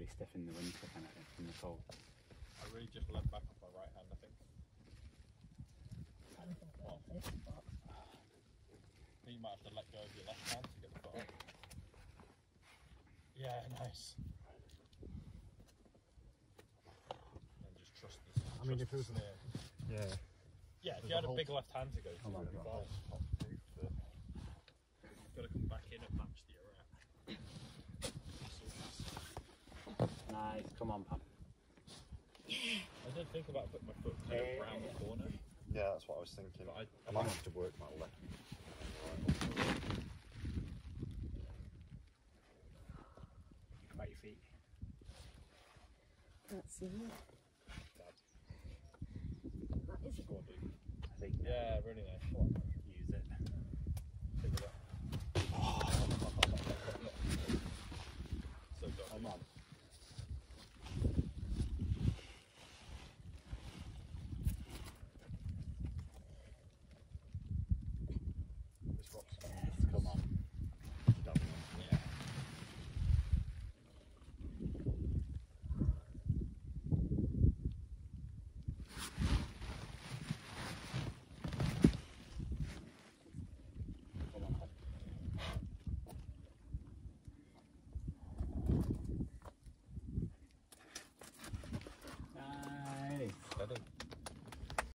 really stiff in the winter, kind of thing, in the cold. I really just leant back off my right hand, I think. I don't think about this, but I think you might have to let go of your left hand to get the foot on. Yeah, nice. And just trust this. I mean, if it was yeah, if you had a big left hand to go to, Come on, it'd be bro. fine. But you've got to come back in and match the erect. Nice, come on, Pam. I did think about putting my foot kind of around the corner. yeah, that's what I was thinking. But I might have to work my left. Think about your feet. can't see it. That is it. Go on, dude. I think Yeah, really nice. Come on. use it. Pick it up. So good. Come on. This rocks. Yes, come on.